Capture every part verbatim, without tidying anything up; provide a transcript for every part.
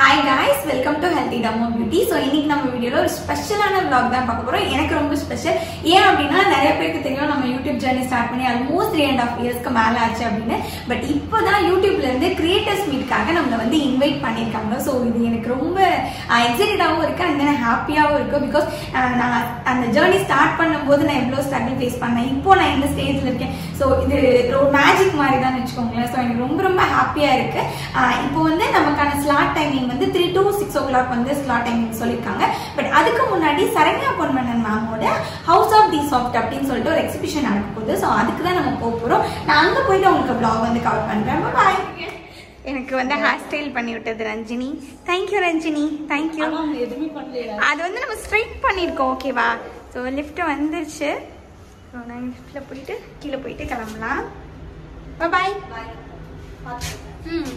Hi guys, welcome to Healthy D I M L Beauty. So இன்னைக்கு நம்ம வீடியோல ஒரு ஸ்பெஷலான vlog தான் பார்க்க போறோம். எனக்கு ரொம்ப ஸ்பெஷல். ஏன் அப்படினா நிறைய பேருக்கு தெரியும் நம்ம YouTube ஜர்னி ஸ்டார்ட் பண்ணி almost three and a half yearsக்கு மேல ஆச்சு அப்படினு. பட் இப்போதான் YouTubeல இருந்து கிரியேட்டர்ஸ் மீட்காக நம்மள வந்து இன்வைட் பண்ணிருக்காங்க. சோ இது எனக்கு ரொம்ப எக்ஸைட்டடாவும் இருக்கு and then ஹாப்பியாவும் இருக்கு because நான் அந்த ஜர்னி ஸ்டார்ட் பண்ணும்போது நான் எவ்வளவு ஸ்ட்ரகிள் ஃபேஸ் பண்ணேன். இப்போ நான் இந்த ஸ்டேஜ்ல இருக்கேன். சோ இது ஒரு மேஜிக் மாதிரி தான் வெச்சுக்கோங்களேன். சோ எனக்கு ரொம்ப ரொம்ப ஹாப்பியா இருக்கு. இப்போ வந்து நமக்கான ஸ்லாட் டைமிங் வந்து three to six o'clock வந்து ஸ்லாட் டைமிங் சொல்லிருக்காங்க. பட் அதுக்கு முன்னாடி சரண்யா பொன்மனன் மேமோட ஹவுஸ் ஆஃப் DSoft அப்படின்னு சொல்லிட்டு ஒரு எக்ஸிபிஷன் நடக்க போகுது. ஸோ அதுக்கு தான் நம்ம போக போறோம். நான் அங்க போயிட்டு உங்களுக்கு vlog வந்து கவர் பண்றேன். பாய். எனக்கு வந்து ஹேர் ஸ்டைல் பண்ணி விட்டது ரஞ்சினி. Thank you Ranjini, thank you. அது வந்து நம்ம ஸ்ட்ரைட் பண்ணியிருக்கோம், ஓகேவா? ஸோ லிஃப்ட் வந்துருச்சு. ஸோ நான் லிஃப்ட்ல போயிட்டு கீழே போயிட்டு கிளம்பலாம். பாய் பாய். ம்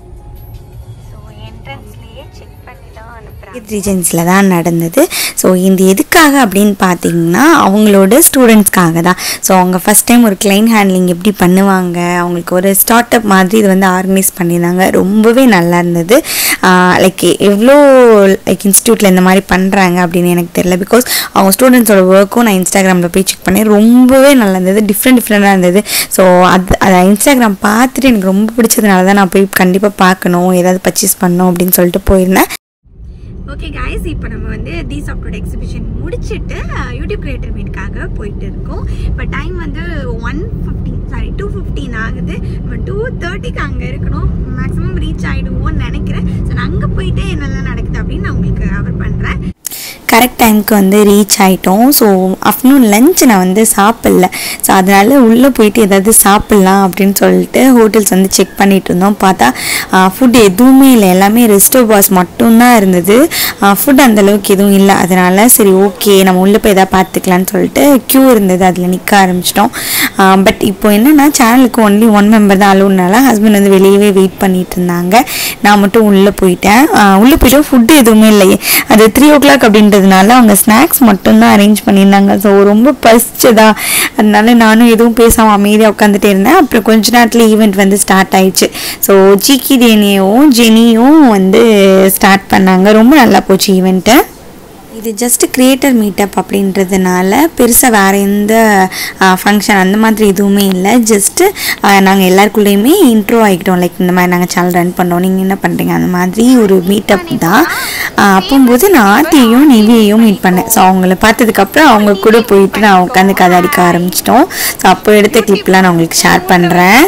ரீஜன்ஸில் தான் நடந்தது. ஸோ இந்த எதுக்காக அப்படின்னு பார்த்தீங்கன்னா அவங்களோட ஸ்டூடெண்ட்ஸ்க்காக தான். ஸோ அவங்க ஃபஸ்ட் டைம் ஒரு கிளைண்ட் ஹேண்ட்லிங் எப்படி பண்ணுவாங்க, அவங்களுக்கு ஒரு ஸ்டார்ட் அப் மாதிரி இது வந்து ஆர்கனைஸ் பண்ணியிருந்தாங்க. ரொம்பவே நல்லா இருந்தது. லைக் எவ்வளோ லைக் இன்ஸ்டியூட்டில் இந்த மாதிரி பண்ணுறாங்க அப்படின்னு எனக்கு தெரியல. பிகாஸ் அவங்க ஸ்டூடெண்ட்ஸோட ஒர்க்கும் நான் இன்ஸ்டாகிராமில் போய் செக் பண்ணேன். ரொம்பவே நல்லா இருந்தது, டிஃப்ரெண்ட் டிஃப்ரெண்ட்டாக இருந்தது. ஸோ அது அதை இன்ஸ்டாகிராம் பார்த்துட்டு எனக்கு ரொம்ப பிடிச்சதுனால தான் நான் போய் கண்டிப்பாக பார்க்கணும், ஏதாவது பர்ச்சேஸ் பண்ணணும் அப்படின்னு சொல்லிட்டு போயிருந்தேன். ஓகே கைஸ், இப்போ நம்ம வந்து DSoftோட எக்ஸிபிஷன் முடிச்சுட்டு யூடியூப் கிரியேட்டர் மீட்காக போயிட்டு இருக்கோம். இப்போ டைம் வந்து one fifteen sorry two fifteen ஆகுது. நம்ம டூ தேர்ட்டிக்கு அங்கே இருக்கணும். மேக்ஸிமம் ரீச் ஆகிடுவோம்னு நினைக்கிறேன். ஸோ நான் அங்கே போயிட்டு என்னெல்லாம் நடக்குது அப்படின்னு நான் உங்களுக்கு கவர் பண்ணுறேன். கரெக்ட் டைமுக்கு வந்து ரீச் ஆகிட்டோம். ஸோ ஆஃப்டர்நூன் லஞ்ச் நான் வந்து சாப்பிடல. ஸோ அதனால் உள்ளே போயிட்டு ஏதாவது சாப்பிட்லாம் அப்படின்னு சொல்லிட்டு ஹோட்டல்ஸ் வந்து செக் பண்ணிட்டு இருந்தோம். பார்த்தா ஃபுட் எதுவுமே இல்லை, எல்லாமே ரெஸ்டோ பாஸ் மட்டும்தான் இருந்தது. ஃபுட் அந்தளவுக்கு எதுவும் இல்லை. அதனால் சரி ஓகே நம்ம உள்ளே போய் எதாவது பார்த்துக்கலான்னு சொல்லிட்டு க்யூ இருந்தது, அதில் நிற்க ஆரம்பிச்சிட்டோம். பட் இப்போ என்னென்னா சேனலுக்கு ஒன்லி ஒன் மெம்பர் தான் அலோனால ஹஸ்பண்ட் வந்து வெளியவே வெயிட் பண்ணிட்டு இருந்தாங்க. நான் மட்டும் உள்ளே போயிட்டேன். உள்ளே போய்ட்டு ஃபுட்டு எதுவுமே இல்லையே. அது த்ரீ ஓ கிளாக் அப்படின்றது அதனால அவங்க ஸ்நாக்ஸ் மட்டும்தான் அரேஞ்ச் பண்ணியிருந்தாங்க. ஸோ ரொம்ப பசிச்சதா, அதனால நானும் எதுவும் பேசாமல் அமைதியாக உட்காந்துட்டே இருந்தேன். அப்புறம் கொஞ்ச நேரத்தில் ஈவெண்ட் வந்து ஸ்டார்ட் ஆயிடுச்சு. ஸோ ஜிகி தேனியும் ஜெனியும் வந்து ஸ்டார்ட் பண்ணாங்க. ரொம்ப நல்லா போச்சு ஈவெண்ட்டு. இது ஜஸ்ட் கிரியேட்டர் மீட்டப் அப்படின்றதுனால பெருசாக வேறு எந்த ஃபங்க்ஷன் அந்த மாதிரி எதுவுமே இல்லை. ஜஸ்ட்டு நாங்கள் எல்லாருக்குள்ளேயுமே இன்ட்ரோ ஆகிக்கிட்டோம். லைக் இந்த மாதிரி நாங்கள் சேனல் ரன் பண்ணோம், நீங்கள் என்ன பண்ணுறீங்க, அந்த மாதிரி ஒரு மீட்டப் தான். அப்போம்போது நான் ஆர்த்தியையும் நிவியையும் மீட் பண்ணேன். ஸோ அவங்கள பார்த்ததுக்கப்புறம் அவங்க கூட போயிட்டு நான் உட்காந்து கதை அடிக்க ஆரம்பிச்சிட்டோம். ஸோ அப்போ எடுத்த கிளிப்லாம் நான் உங்களுக்கு ஷேர் பண்ணுறேன்.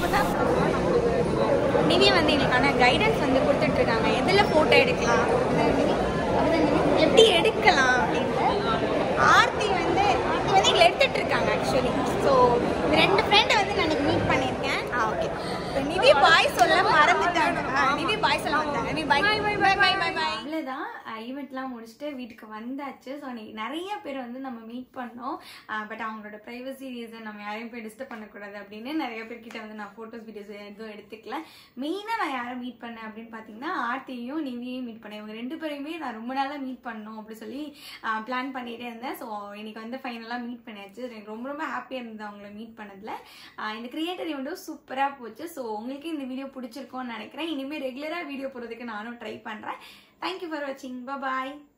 நிவி வந்து எங்களுக்கான கைடன்ஸ் வந்து கொடுத்துட்டு இருக்காங்க. எதில் ஃபோட்டோ எடுக்கலாம், எப்படி எடுக்கலாம் அப்படின்னு. ஆர்த்தி வந்து ஆர்த்தி வந்து எங்களை எடுத்துட்டு இருக்காங்க ஆக்சுவலி. ஸோ இந்த ரெண்டு ஃப்ரெண்டை வந்து நான் மீட் பண்ணியிருக்கேன். ஆ ஓகே. நிவி பாய் சொல்ல மறந்துட்டாங்க. நிவி பாய் சொல்ல வந்தாங்க. நிவி பாய் பாய் பாய் பாய் பாய் பாய். அவ்வளோதான், ஈவெண்ட்லாம் முடிச்சுட்டு வீட்டுக்கு வந்தாச்சு. ஸோ அன்றைக்கி நிறைய பேர் வந்து நம்ம மீட் பண்ணோம். பட் அவங்களோட ப்ரைவசி ரீசன் நம்ம யாரையும் போய் டிஸ்டர்ப் பண்ணக்கூடாது அப்படின்னு நிறைய பேர்கிட்ட வந்து நான் ஃபோட்டோஸ் வீடியோஸ் எதுவும் எடுத்துக்கல. மெயினாக நான் யாரை மீட் பண்ணேன் அப்படின்னு பார்த்தீங்கன்னா ஆர்த்தியையும் நிவியையும் மீட் பண்ணேன். இவங்க ரெண்டு பேரையுமே நான் ரொம்ப நாளாக மீட் பண்ணணும் அப்படி சொல்லி பிளான் பண்ணிகிட்டே இருந்தேன். ஸோ இன்னைக்கு வந்து ஃபைனலாக மீட் பண்ணியாச்சு. எனக்கு ரொம்ப ரொம்ப ஹாப்பியாக இருந்தது அவங்கள மீட் பண்ணதில். இந்த கிரியேட்டர் ஈவெண்ட்டும் சூப்பராக போச்சு. ஸோ உங்களுக்கு இந்த வீடியோ பிடிச்சிருக்கோன்னு நினைக்கிறேன். இனிமேல் ரெகுலராக வீடியோ போடுறதுக்கு நானும் ட்ரை பண்ணுறேன். Thank you for watching. Bye bye.